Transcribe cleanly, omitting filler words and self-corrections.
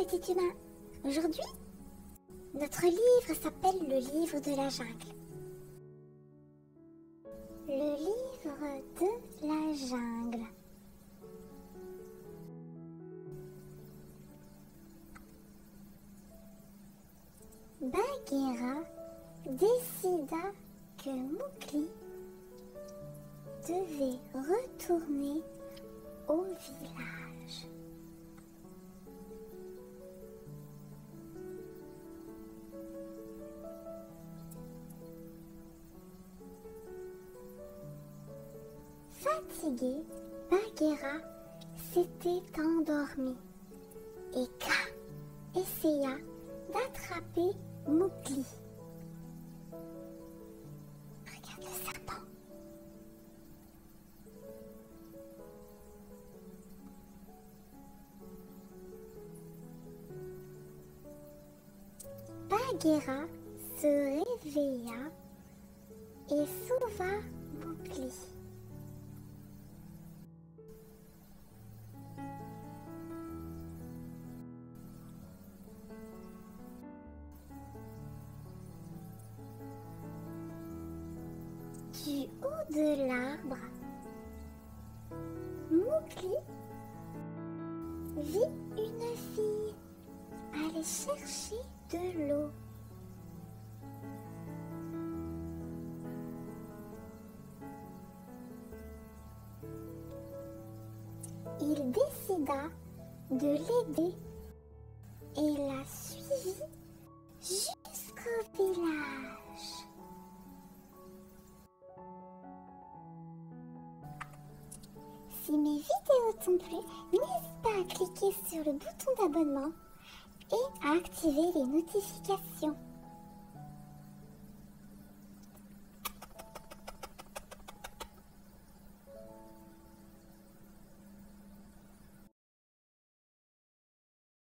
petit humain. Aujourd'hui, notre livre s'appelle le livre de la jungle. Le livre de la jungle. Bagheera décida que Mowgli devait retourner au village. Fatigué, Bagheera s'était endormi et Kaa essaya d'attraper Mowgli. Regarde le serpent. Bagheera se réveilla et sauva Mowgli. Du haut de l'arbre, Mowgli vit une fille aller chercher de l'eau. Il décida de l'aider et la suivit jusqu'au village. Si mes vidéos t'ont plu, n'hésite pas à cliquer sur le bouton d'abonnement et à activer les notifications.